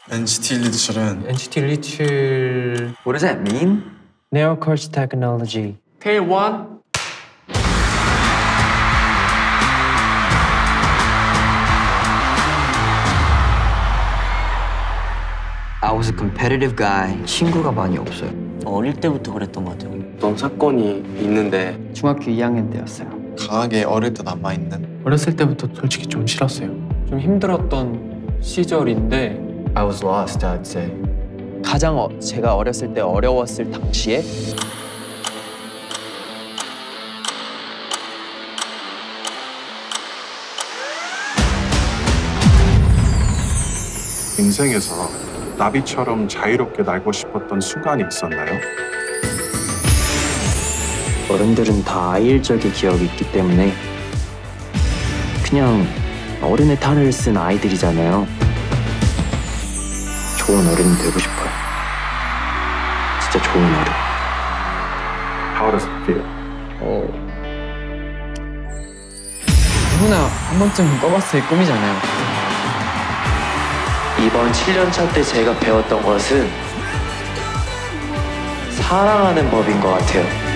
NCT 127은 NCT 127 What does that mean? Neocourse Technology K1 I was a competitive guy. 친구가 많이 없어요. 어릴 때부터 그랬던 것 같아요. 어떤 사건이 있는데 중학교 2학년 때였어요. 강하게 어릴 때 남아있는 어렸을 때부터 솔직히 좀 싫었어요. 좀 힘들었던 시절인데 I was lost, I'd say. 가장 제가 어렸을 때 어려웠을 당시에 인생에서 나비처럼 자유롭게 날고 싶었던 순간이 있었나요? 어른들은 다 아이일 적의 기억이 있기 때문에 그냥 어른의 탈을 쓴 아이들이잖아요. 좋은 어른이 되고 싶어요. 진짜 좋은 어른. How does it feel? 누구나 한 번쯤 꿔봤을 꿈이잖아요. 이번 7년차 때 제가 배웠던 것은 사랑하는 법인 것 같아요.